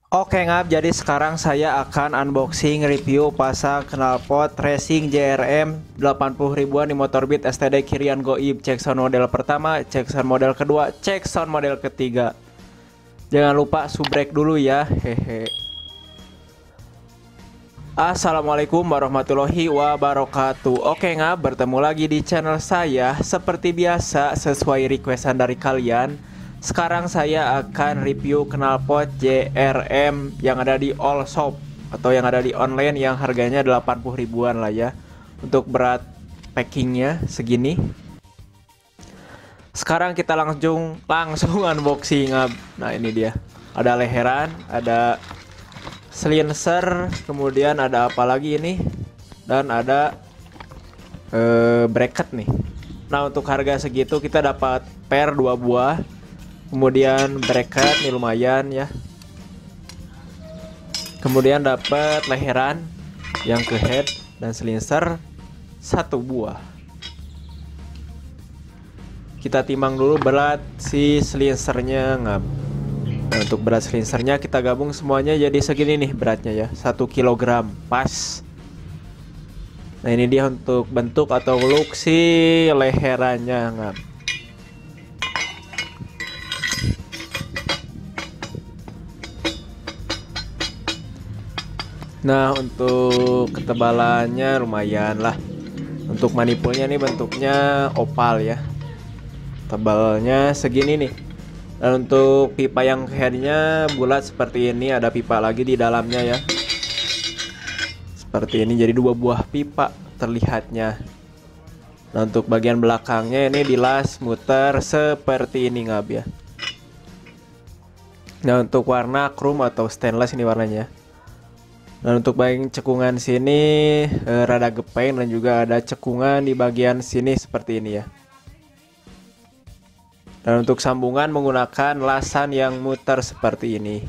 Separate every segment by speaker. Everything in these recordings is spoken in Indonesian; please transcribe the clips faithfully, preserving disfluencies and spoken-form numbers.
Speaker 1: Oke ngap, jadi sekarang saya akan unboxing review pasang knalpot racing J R M delapan puluh ribuan di Motorbit S T D Kirian Goib. Cek sound model pertama, cek sound model kedua, cek sound model ketiga. Jangan lupa subrek dulu ya, hehe. Assalamualaikum warahmatullahi wabarakatuh. Oke ngap, bertemu lagi di channel saya. Seperti biasa, sesuai requestan dari kalian, sekarang saya akan review knalpot J R M yang ada di all shop atau yang ada di online yang harganya delapan puluh ribuan lah ya. Untuk berat packingnya segini. Sekarang kita langsung langsung unboxing. Nah ini dia. Ada leheran, ada silencer, kemudian ada apa lagi ini? Dan ada eh, bracket nih. Nah untuk harga segitu kita dapat per dua buah. Kemudian bracket nih lumayan ya. Kemudian dapat leheran yang ke head dan silencer satu buah. Kita timbang dulu berat si silencernya ngap. Nah, untuk berat silencernya kita gabung semuanya jadi segini nih beratnya ya, satu kilogram pas. Nah ini dia untuk bentuk atau look si leherannya ngap. Nah untuk ketebalannya lumayan lah. Untuk manipulnya nih bentuknya opal ya, tebalnya segini nih. Dan untuk pipa yang headnya bulat seperti ini, ada pipa lagi di dalamnya ya, seperti ini, jadi dua buah pipa terlihatnya. Nah untuk bagian belakangnya ini dilas muter seperti ini ngab ya. Nah untuk warna chrome atau stainless ini warnanya. Dan untuk bagian cekungan sini eh, rada gepeng dan juga ada cekungan di bagian sini seperti ini ya. Dan untuk sambungan menggunakan lasan yang muter seperti ini.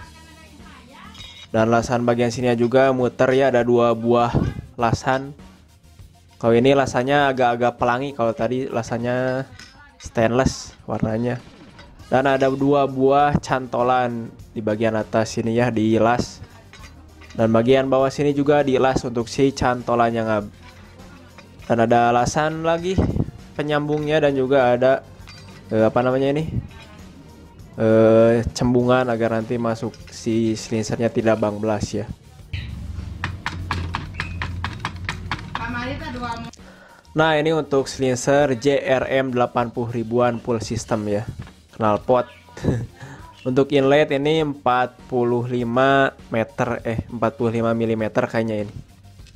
Speaker 1: Dan lasan bagian sini juga muter ya, ada dua buah lasan. Kalau ini lasannya agak-agak pelangi, kalau tadi lasannya stainless warnanya. Dan ada dua buah cantolan di bagian atas sini ya, dilas. Dan bagian bawah sini juga dilas untuk si cantolannya ngab. Dan ada lasan lagi penyambungnya dan juga ada eh, apa namanya ini eh, cembungan agar nanti masuk si silencernya tidak bang-belas ya. Nah ini untuk silencer J R M delapan puluh ribuan full system ya, knalpot. Untuk inlet ini empat puluh lima meter eh empat puluh lima milimeter kayaknya ini.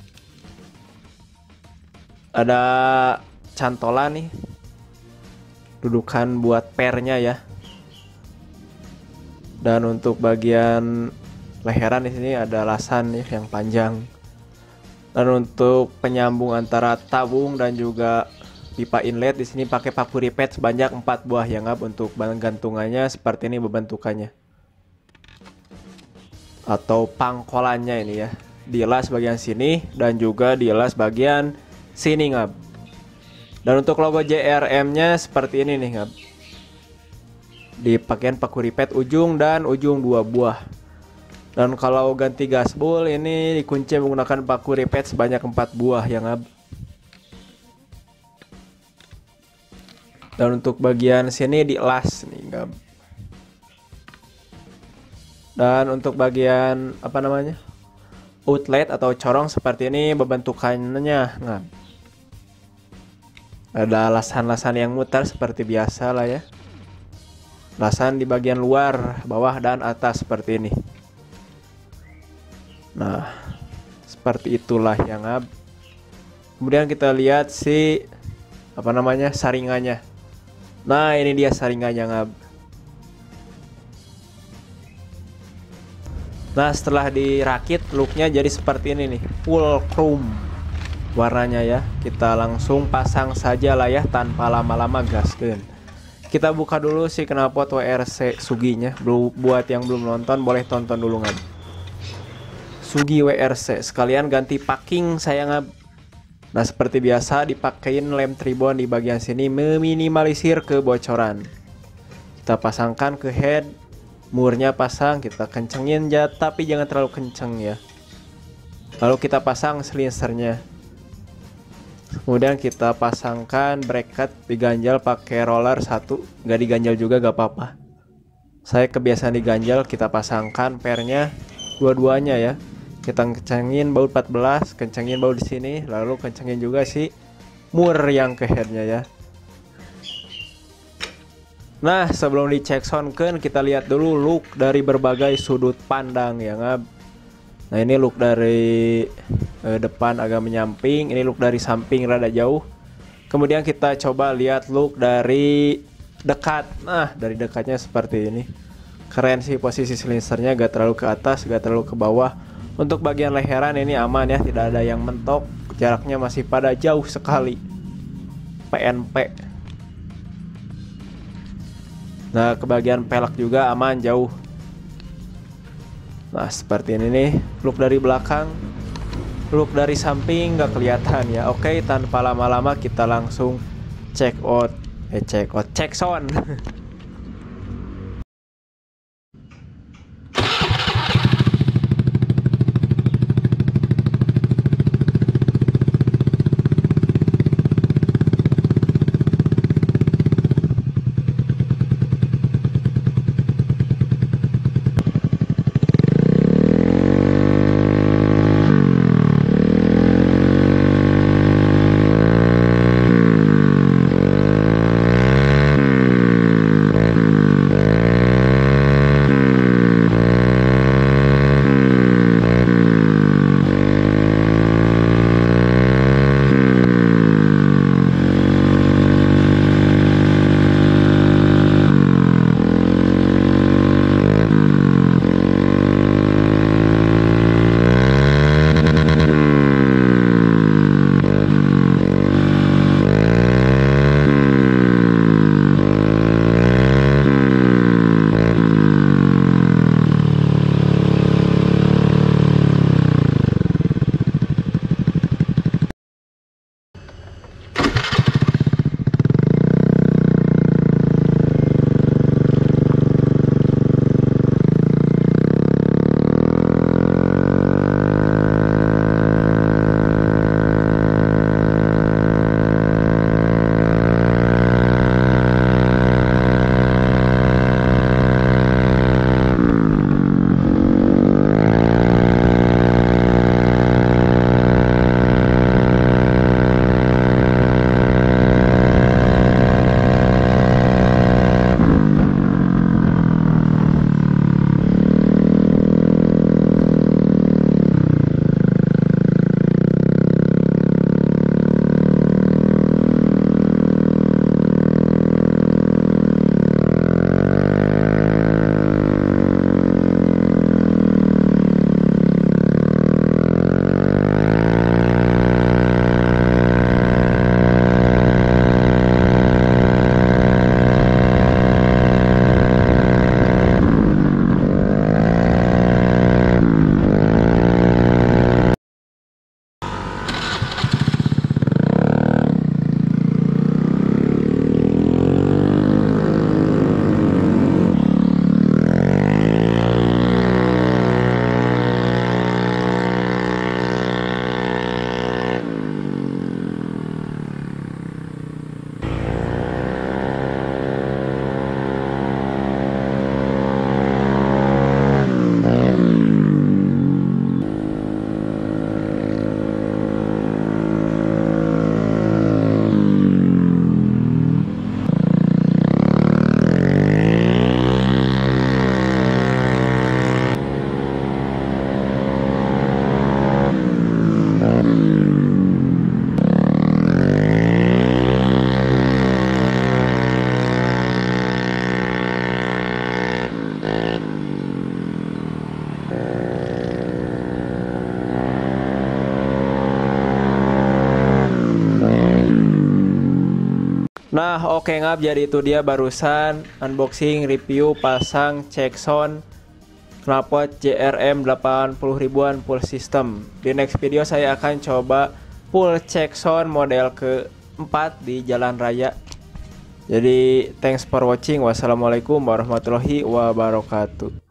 Speaker 1: Ada cantolan nih. Dudukan buat pernya ya. Dan untuk bagian leheran di sini ada lasan nih yang panjang. Dan untuk penyambung antara tabung dan juga pipa inlet di sini pakai paku ripet sebanyak empat buah ya ngap. Untuk gantungannya seperti ini bentukannya, atau pangkolannya ini ya, dilas bagian sini dan juga dilas bagian sini ngap. Dan untuk logo J R M-nya seperti ini nih ngap, dipakein paku ripet ujung dan ujung dua buah. Dan kalau ganti gasbol ini dikunci menggunakan paku ripet sebanyak empat buah ya ngap. Dan untuk bagian sini dilas nih ngab. Dan untuk bagian apa namanya, outlet atau corong seperti ini bentukannya ngab. Ada lasan-lasan yang muter seperti biasa lah ya. Lasan di bagian luar, bawah dan atas seperti ini. Nah seperti itulah yang ngab. Kemudian kita lihat si apa namanya saringannya. Nah ini dia saringannya ngab. Nah setelah dirakit looknya jadi seperti ini nih, full chrome warnanya ya. Kita langsung pasang saja lah ya tanpa lama-lama gaskeun. Kita buka dulu si knalpot W R C Suginya. Buat yang belum nonton boleh tonton dulu ngab. Sugi W R C sekalian ganti packing saya ngab. Nah seperti biasa dipakein lem tribon di bagian sini meminimalisir kebocoran. Kita pasangkan ke head murnya pasang, kita kencengin ya, tapi jangan terlalu kenceng ya. Lalu kita pasang silinsernya. Kemudian kita pasangkan bracket, diganjal pakai roller satu, nggak diganjal juga gak apa-apa. Saya kebiasaan diganjal, kita pasangkan pernya dua-duanya ya. Kita kencengin baut empat belas, kencengin baut di sini, lalu kencengin juga si mur yang ke headnya ya. Nah, sebelum dicek soundkan, kita lihat dulu look dari berbagai sudut pandang ya ngab. Nah, ini look dari eh, depan agak menyamping, ini look dari samping rada jauh. Kemudian kita coba lihat look dari dekat. Nah, dari dekatnya seperti ini. Keren sih, posisi silinsernya gak terlalu ke atas, gak terlalu ke bawah. Untuk bagian leheran ini aman ya, tidak ada yang mentok. Jaraknya masih pada jauh sekali. P N P. Nah, ke bagian pelek juga aman jauh. Nah, seperti ini nih look dari belakang. Look dari samping nggak kelihatan ya. Oke, tanpa lama-lama kita langsung check out. Eh check out, check sound. Nah oke okay, ngap, jadi itu dia barusan unboxing review pasang check sound knalpot J R M delapan puluh ribuan full system. Di next video saya akan coba full check sound model keempat di jalan raya. Jadi thanks for watching. Wassalamualaikum warahmatullahi wabarakatuh.